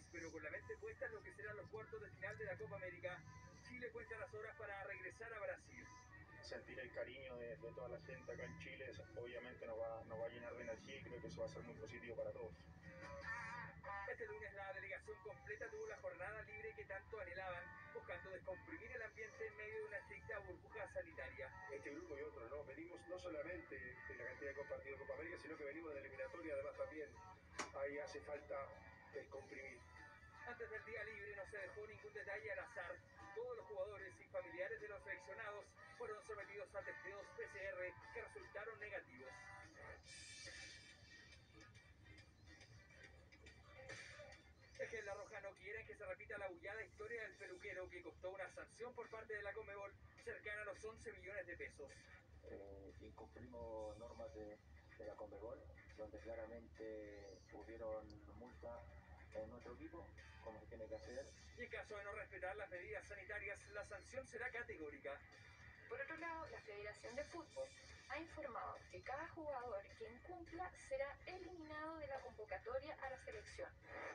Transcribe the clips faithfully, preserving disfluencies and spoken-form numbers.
pero con la mente puesta en lo que serán los cuartos de final de la Copa América, Chile cuenta las horas para regresar a Brasil. Sentir el cariño de, de toda la gente acá en Chile, obviamente nos va, nos va a llenar de energía y creo que eso va a ser muy positivo para todos. Este lunes la delegación completa tuvo la jornada libre que tanto anhelaban, buscando descomprimir el ambiente en medio de una estricta burbuja sanitaria. Este grupo y otro, ¿no? Venimos no solamente de la cantidad de compartidos de Copa América, sino que venimos de la eliminatoria, además también ahí hace falta descomprimir. Antes del día libre no se dejó ningún detalle al azar. Todos los jugadores y familiares de los seleccionados fueron sometidos a testeos P C R que resultaron negativos. Es que en La Roja no quieren que se repita la bullada historia del peluquero que costó una sanción por parte de la Conmebol cercana a los once millones de pesos. Eh, incumplimos normas de, de la Conmebol, donde claramente hubieron multa en nuestro equipo, como se tiene que hacer. Y en caso de no respetar las medidas sanitarias, la sanción será categórica. Por otro lado, la Federación de Fútbol ha informado que cada jugador que incumpla será eliminado de la convocatoria a la selección.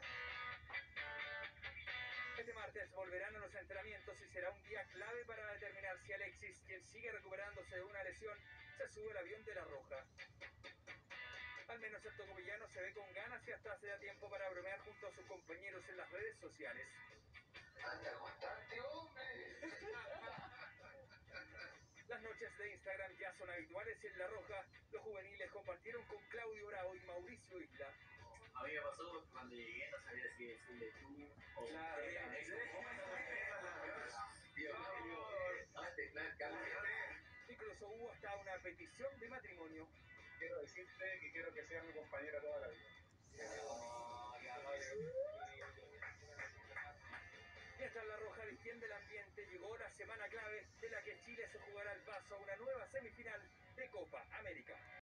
Este martes volverán a los entrenamientos y será un día clave para determinar si Alexis, quien sigue recuperándose de una lesión, se sube al avión de La Roja. Al menos el tocopillano se ve con ganas y hasta se da tiempo para bromear junto a sus compañeros en las redes sociales. ¡Anda a acostarte, hombre! Las noches de Instagram ya son habituales en La Roja. Los juveniles compartieron con Claudio Bravo y Mauricio Isla. A mí me pasó cuando llegué, no sabía si decirle tú o Claro, usted. Incluso hubo hasta una petición de matrimonio. Quiero decirte que quiero que seas mi compañera toda la vida. Mientras La Roja distiende el ambiente, llegó la semana clave de la que Chile se jugará el paso a una nueva semifinal de Copa América.